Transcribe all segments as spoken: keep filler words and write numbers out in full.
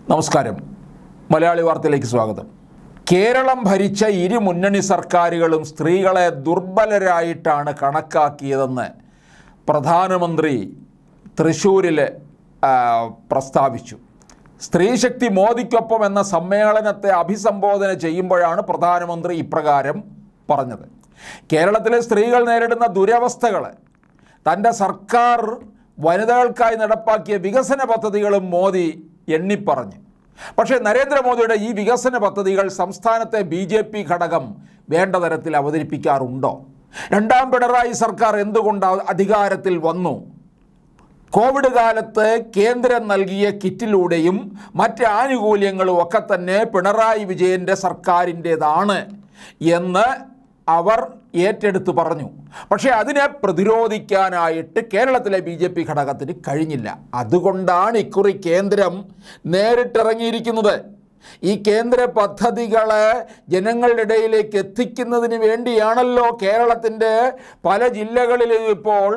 നമസ്കാരം. മലയാളി വാർത്തയിലേക്ക് സ്വാഗതം. കേരളം ഭരിച്ച ഇരു മുന്നണി സർക്കാരുകളും സ്ത്രീകളെ ദുർബലരായിട്ടാണ് കണക്കാക്കിയതെന്ന് പ്രധാനമന്ത്രി തൃശ്ശൂരിൽ പ്രസ്താവിച്ചു. സ്ത്രീശക്തി മോദിക്കൊപ്പം എന്ന സമ്മേളനത്തെ അഭിസംബോധന ചെയ്യുമ്പോഴാണ് പ്രധാനമന്ത്രി ഇപ്രകാരം പറഞ്ഞത്. കേരളത്തിലെ സ്ത്രീകൾ നേരിടുന്ന ദുരവസ്ഥകൾ തൻ്റെ സർക്കാർ വനിതകൾക്കായി നടപ്പാക്കിയ വികസന പദ്ധതികളും മോദി എണ്ണിപ്പറഞ്ഞു. പക്ഷേ നരേന്ദ്രമോദിയുടെ ഈ വികസന പദ്ധതികൾ സംസ്ഥാനത്തെ ബി ജെ പി ഘടകം വേണ്ട തരത്തിൽ അവതരിപ്പിക്കാറുണ്ടോ? രണ്ടാം പിണറായി സർക്കാർ എന്തുകൊണ്ട് അധികാരത്തിൽ വന്നു? കോവിഡ് കാലത്ത് കേന്ദ്രം നൽകിയ കിറ്റിലൂടെയും മറ്റ് ആനുകൂല്യങ്ങളും ഒക്കെ തന്നെ പിണറായി വിജയൻ്റെ സർക്കാരിൻ്റേതാണ് എന്ന് അവർ ഏറ്റെടുത്ത് പറഞ്ഞു. പക്ഷേ അതിനെ പ്രതിരോധിക്കാനായിട്ട് കേരളത്തിലെ ബി ജെ പി ഘടകത്തിന് കഴിഞ്ഞില്ല. അതുകൊണ്ടാണ് ഇക്കുറി കേന്ദ്രം നേരിട്ടിറങ്ങിയിരിക്കുന്നത്. ഈ കേന്ദ്ര പദ്ധതികളെ ജനങ്ങളുടെ ഇടയിലേക്ക് എത്തിക്കുന്നതിന് വേണ്ടിയാണല്ലോ കേരളത്തിൻ്റെ പല ജില്ലകളിലും ഇപ്പോൾ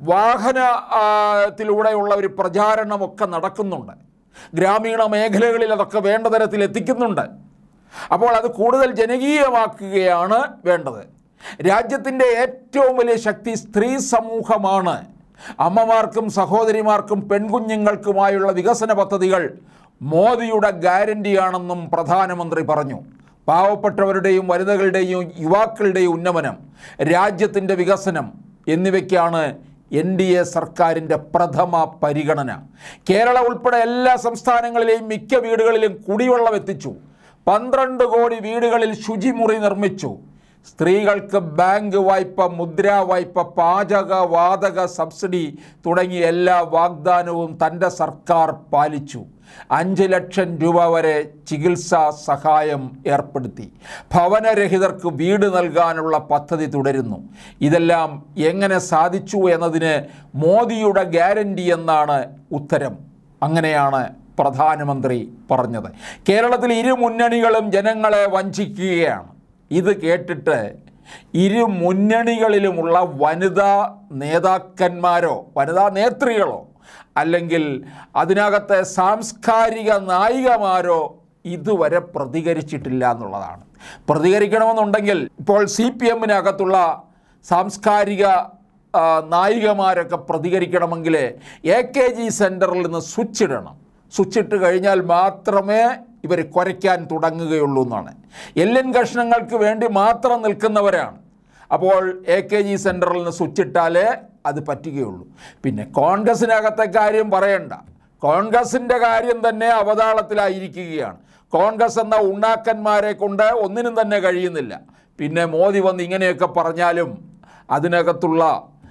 വാഹനത്തിലൂടെയുള്ള ഒരു പ്രചാരണമൊക്കെ നടക്കുന്നുണ്ട്. ഗ്രാമീണ മേഖലകളിൽ അതൊക്കെ വേണ്ട തരത്തിൽ എത്തിക്കുന്നുണ്ട്. അപ്പോൾ അത് കൂടുതൽ ജനകീയമാക്കുകയാണ് വേണ്ടത്. രാജ്യത്തിൻ്റെ ഏറ്റവും വലിയ ശക്തി സ്ത്രീ സമൂഹമാണ്. അമ്മമാർക്കും സഹോദരിമാർക്കും പെൺകുഞ്ഞുങ്ങൾക്കുമായുള്ള വികസന പദ്ധതികൾ മോദിയുടെ ഗ്യാരണ്ടിയാണെന്നും പ്രധാനമന്ത്രി പറഞ്ഞു. പാവപ്പെട്ടവരുടെയും വനിതകളുടെയും യുവാക്കളുടെയും ഉന്നമനം, രാജ്യത്തിൻ്റെ വികസനം എന്നിവയ്ക്കാണ് എൻ ഡി എ സർക്കാരിൻ്റെ പ്രഥമ പരിഗണന. കേരളം ഉൾപ്പെടെ എല്ലാ സംസ്ഥാനങ്ങളിലെയും മിക്ക വീടുകളിലും കുടിവെള്ളം എത്തിച്ചു. പന്ത്രണ്ട് കോടി വീടുകളിൽ ശുചിമുറി നിർമ്മിച്ചു. സ്ത്രീകൾക്ക് ബാങ്ക് വായ്പ, മുദ്രാ വായ്പ, പാചക വാതക സബ്സിഡി തുടങ്ങിയ എല്ലാ വാഗ്ദാനവും തൻ്റെ സർക്കാർ പാലിച്ചു. അഞ്ച് ലക്ഷം രൂപ വരെ ചികിത്സാ സഹായം ഏർപ്പെടുത്തി. ഭവനരഹിതർക്ക് വീട് നൽകാനുള്ള പദ്ധതി തുടരുന്നു. ഇതെല്ലാം എങ്ങനെ സാധിച്ചു എന്നതിന് മോദിയുടെ ഗ്യാരണ്ടി എന്നാണ് ഉത്തരം. അങ്ങനെയാണ് പ്രധാനമന്ത്രി പറഞ്ഞത്. കേരളത്തിൽ ഇരു മുന്നണികളും ജനങ്ങളെ വഞ്ചിക്കുകയാണ്. ഇത് കേട്ടിട്ട് ഇരു മുന്നണികളിലുമുള്ള വനിതാ നേതാക്കന്മാരോ വനിതാ നേത്രികളോ അല്ലെങ്കിൽ അതിനകത്തെ സാംസ്കാരിക നായികമാരോ ഇതുവരെ പ്രതികരിച്ചിട്ടില്ല എന്നുള്ളതാണ്. പ്രതികരിക്കണമെന്നുണ്ടെങ്കിൽ ഇപ്പോൾ സി പി എമ്മിനകത്തുള്ള സാംസ്കാരിക നായികമാരൊക്കെ പ്രതികരിക്കണമെങ്കിൽ എ കെ ജി സെൻറ്ററിൽ നിന്ന് സ്വിച്ച് ഇടണം. സ്വിച്ചിട്ട് കഴിഞ്ഞാൽ മാത്രമേ ഇവർ കുരയ്ക്കാൻ തുടങ്ങുകയുള്ളൂ എന്നാണ്. എല്ലിൻ കഷ്ണങ്ങൾക്ക് വേണ്ടി മാത്രം നിൽക്കുന്നവരാണ്. അപ്പോൾ എ കെ ജി സെൻറ്ററിൽ നിന്ന് സ്വിച്ചിട്ടാലേ അത് പറ്റുകയുള്ളൂ. പിന്നെ കോൺഗ്രസിനകത്തെ കാര്യം പറയണ്ട. കോൺഗ്രസിൻ്റെ കാര്യം തന്നെ അവതാളത്തിലായിരിക്കുകയാണ്. കോൺഗ്രസ് എന്ന ഉണ്ണാക്കന്മാരെ കൊണ്ട് ഒന്നിനും തന്നെ കഴിയുന്നില്ല. പിന്നെ മോദി വന്ന് ഇങ്ങനെയൊക്കെ പറഞ്ഞാലും അതിനകത്തുള്ള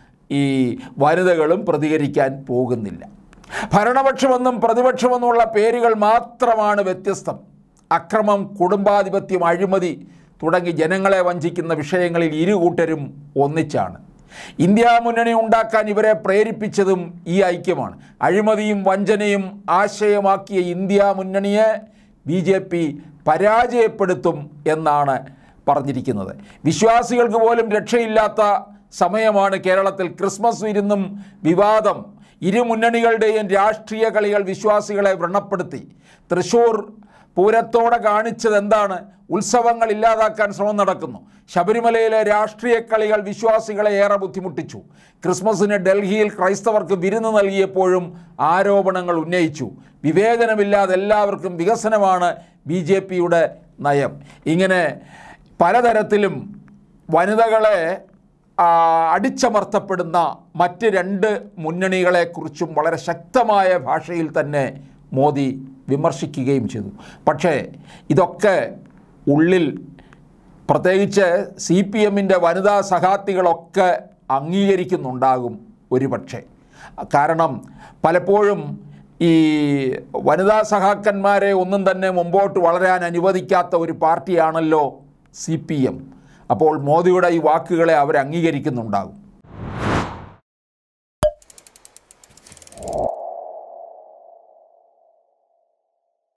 ഈ വനിതകളും പ്രതികരിക്കാൻ പോകുന്നില്ല. ഭരണപക്ഷമെന്നും പ്രതിപക്ഷമെന്നുമുള്ള പേരുകൾ മാത്രമാണ് വ്യത്യസ്തം. അക്രമം, കുടുംബാധിപത്യം, അഴിമതി തുടങ്ങി ജനങ്ങളെ വഞ്ചിക്കുന്ന വിഷയങ്ങളിൽ ഇരു കൂട്ടരും ഒന്നിച്ചാണ്. ഇന്ത്യ മുന്നണി ഉണ്ടാക്കാൻ ഇവരെ പ്രേരിപ്പിച്ചതും ഈ ഐക്യമാണ്. അഴിമതിയും വഞ്ചനയും ആശയമാക്കിയ ഇന്ത്യ മുന്നണിയെ ബി ജെ പി പരാജയപ്പെടുത്തും എന്നാണ് പറഞ്ഞിരിക്കുന്നത്. വിശ്വാസികൾക്ക് പോലും രക്ഷയില്ലാത്ത സമയമാണ് കേരളത്തിൽ. ക്രിസ്മസ് വിരുന്നും വിവാദം, ഇരു മുന്നണികളുടെയും രാഷ്ട്രീയ കളികൾ വിശ്വാസികളെ വ്രണപ്പെടുത്തി. തൃശ്ശൂർ പൂരത്തോടെ കാണിച്ചത് എന്താണ്? ഉത്സവങ്ങൾ ഇല്ലാതാക്കാൻ ശ്രമം നടക്കുന്നു. ശബരിമലയിലെ രാഷ്ട്രീയ കളികൾ വിശ്വാസികളെ ഏറെ ബുദ്ധിമുട്ടിച്ചു. ക്രിസ്മസിന് ഡൽഹിയിൽ ക്രൈസ്തവർക്ക് വിരുന്ന് നൽകിയപ്പോഴും ആരോപണങ്ങൾ ഉന്നയിച്ചു. വിവേചനമില്ലാതെ എല്ലാവർക്കും വികസനമാണ് ബി ജെ പിയുടെ നയം. ഇങ്ങനെ പലതരത്തിലും വനിതകളെ അടിച്ചമർത്തപ്പെടുന്ന മറ്റ് രണ്ട് മുന്നണികളെക്കുറിച്ചും വളരെ ശക്തമായ ഭാഷയിൽ തന്നെ മോദി വിമർശിക്കുകയും ചെയ്തു. പക്ഷേ ഇതൊക്കെ ഉള്ളിൽ പ്രത്യേകിച്ച് സി പി എമ്മിൻ്റെ വനിതാ സഖാത്തികളൊക്കെ അംഗീകരിക്കുന്നുണ്ടാകും ഒരു പക്ഷേ. കാരണം പലപ്പോഴും ഈ വനിതാ സഖാക്കന്മാരെ ഒന്നും തന്നെ മുമ്പോട്ട് വളരാൻ അനുവദിക്കാത്ത ഒരു പാർട്ടിയാണല്ലോ സി പി എം. അപ്പോൾ മോദിയുടെ ഈ വാക്കുകളെ അവർ അംഗീകരിക്കുന്നുണ്ടാകും.